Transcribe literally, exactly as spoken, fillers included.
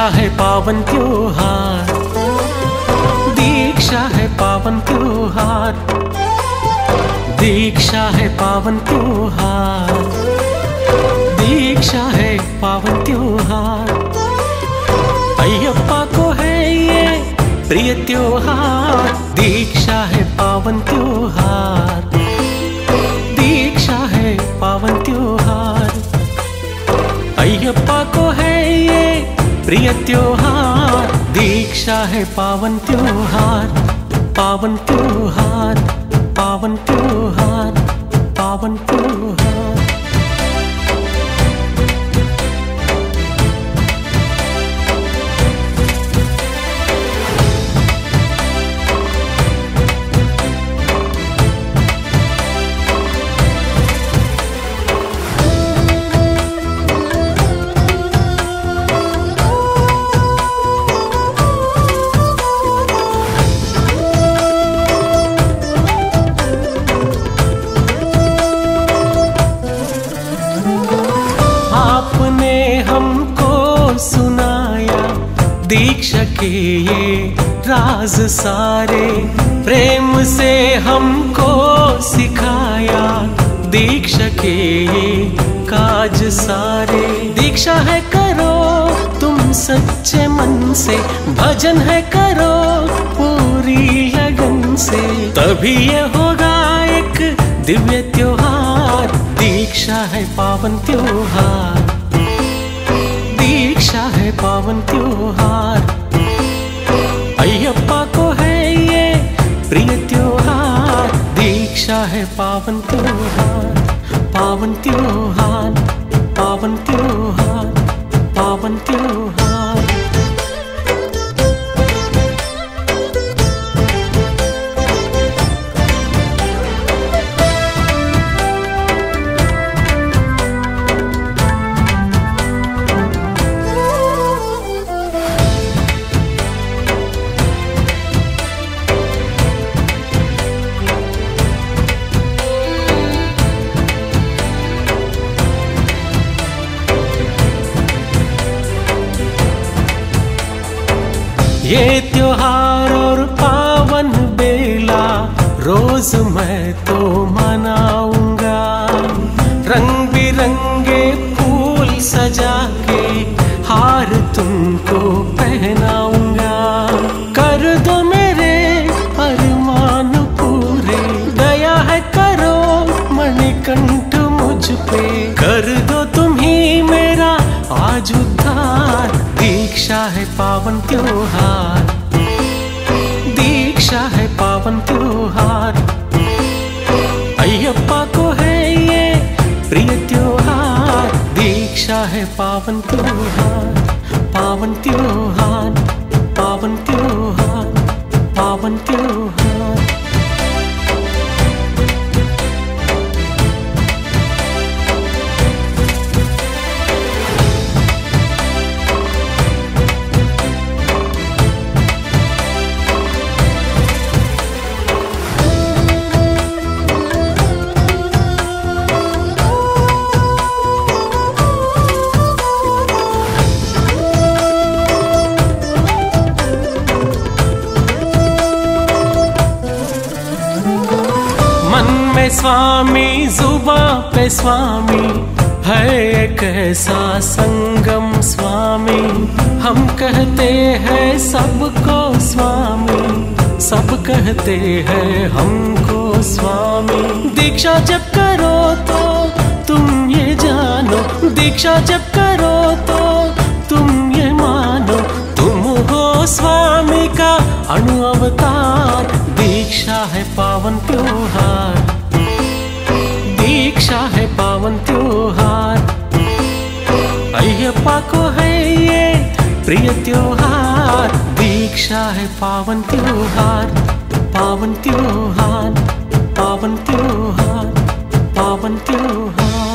है पावन त्योहार, दीक्षा है पावन त्योहार, दीक्षा है पावन त्योहार, दीक्षा है पावन त्योहार। अय्यप्पा को है ये प्रिय त्योहार, दीक्षा है पावन त्योहार, दीक्षा है पावन त्योहार। अय्यप्पा को है ये प्रिय त्योहार, दीक्षा है पावन त्योहार, पावन त्योहार, पावन त्योहार, पावन त्योहार। दीक्षा के ये राज सारे प्रेम से हमको सिखाया, दीक्षा के ये काज सारे। दीक्षा है करो तुम सच्चे मन से, भजन है करो पूरी लगन से, तभी ये होगा एक दिव्य त्योहार। दीक्षा है पावन त्योहार, दीक्षा है पावन त्योहार। अय्यप्पा को है ये प्रिय त्योहार, दीक्षा है पावन त्योहार, पावन त्योहार, पावन त्योहार, पावन त्योहार। ये त्योहार और पावन बेला रोज मैं तो मनाऊंगा, रंग बिरंगे फूल सजा के हार तुमको पहनाऊंगा। कर दो मेरे अरमान पूरे, दया है करो मणिकंठ मुझ पे, कर दो तुम ही मेरा आज उद्धार। दीक्षा है पावन त्योहार, दीक्षा है पावन त्योहार। अय्यप्पा को है ये प्रिय त्योहार, दीक्षा है पावन त्योहार, पावन त्योहार, पावन त्योहार, पावन त्योहार। स्वामी जुबां पे स्वामी है एक ऐसा संगम स्वामी, हम कहते हैं सबको स्वामी, सब कहते हैं हमको स्वामी। दीक्षा जब करो तो तुम ये जानो, दीक्षा जब करो तो तुम ये मानो, तुम हो स्वामी का अणु अवतार। दीक्षा है पावन त्योहार, दीक्षा है पावन त्योहार। अय्यप्पा को है ये प्रिय त्योहार, दीक्षा है पावन त्योहार, पावन त्योहार, पावन त्योहार, पावन त्योहार।